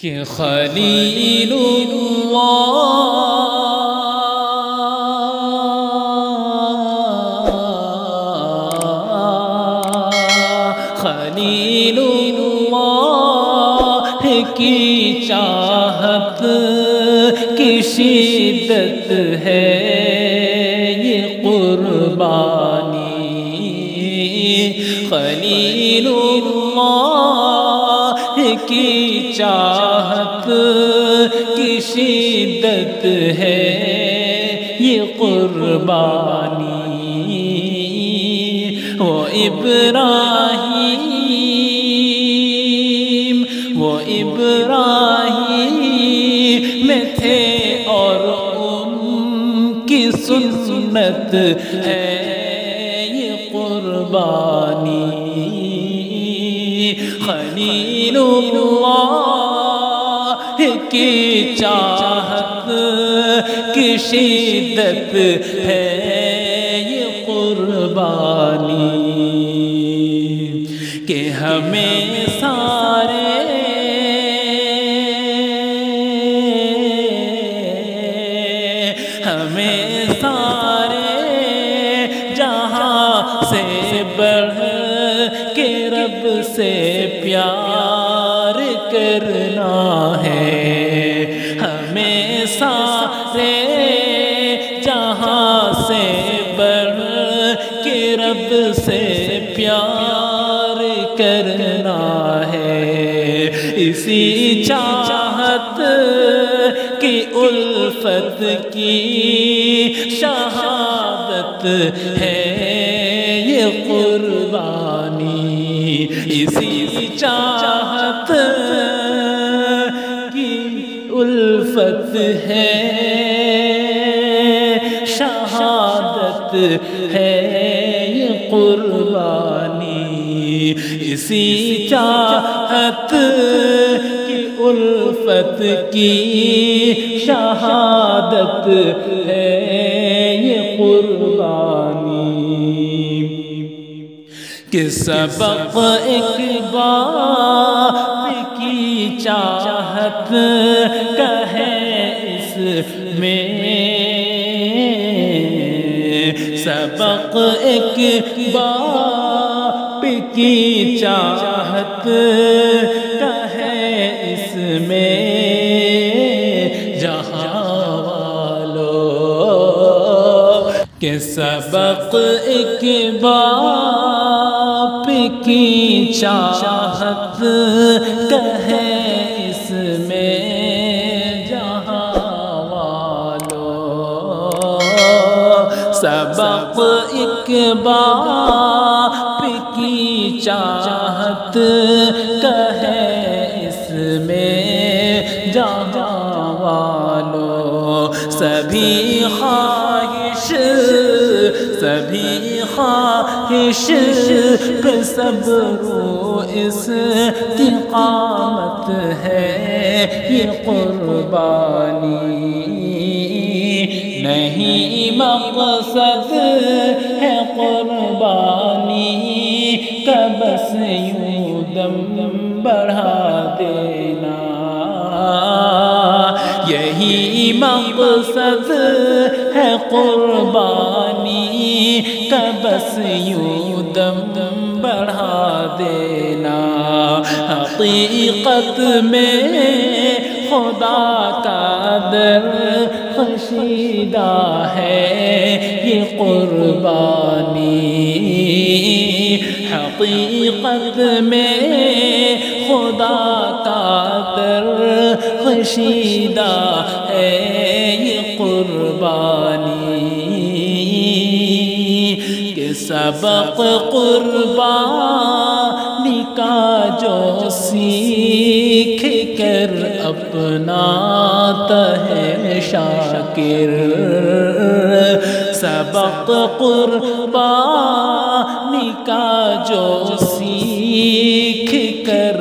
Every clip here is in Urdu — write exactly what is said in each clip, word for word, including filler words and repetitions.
کہ خلیل اللہ خلیل اللہ کی چاہت کی شدت ہے یہ قربانی خلیل اللہ کی چاہت کی شدت ہے یہ قربانی وہ ابراہیم وہ ابراہیم میں تھے اور ان کی سنت ہے یہ قربانی خلیل اللہ کی چاہت کی شدت ہے یہ قربانی کہ ہمیں سارے ہمیں سارے جہاں سے بڑھ کے رب سے پیار کرنا ہے ہمیں سارے جہاں سے بڑھ کے رب سے پیار کرنا ہے اسی چاہت کی الفت کی شہادت ہے یہ قربانی اسی چاہت کی الفت ہے شہادت ہے یہ قربانی اسی چاہت کی الفت کی شہادت ہے یہ قربانی کہ سبق ایک باپ کی چاہت کا ہے اس میں سبق ایک باپ کی چاہت کا ہے اس میں جہاں والوں کہ سبق ایک باپ کی چاہت کا ہے اس میں جہاں والوں سبق ایک باپ کی چاہت کا ہے اس میں جہاں والوں سبھی خواہش سبھی خواہش پہ صبر و استقامت ہے یہ قربانی نہیں مقصد ہے قربانی کا بس یوں دم بڑھا دینا یہی مقصد ہے قربانی کا بس یوں دم بڑھا دینا حقیقت میں خدا کا در خشیدہ ہے یہ قربانی حقیقت میں خدا کا در خشیدہ ہے یہ قربانی کہ سبق قربانی کا جو سیکھ کر اپناتا ہے شاکر سبق قربانی کا جو سیکھ کر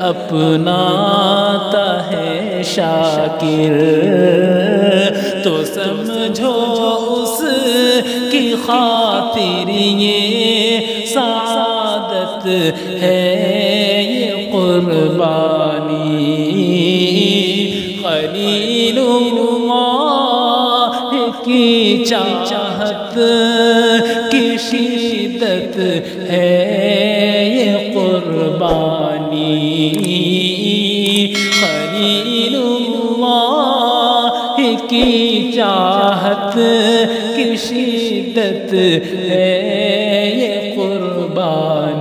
اپناتا ہے شاکر تو سمجھو اس کی خاطر یہ سعادت ہے یہ قربانی خلیل اللہ کی چاہت کی شدت ہے یہ قربانی، خلیل اللہ کی چاہت کی شدت ہے یہ قربانی۔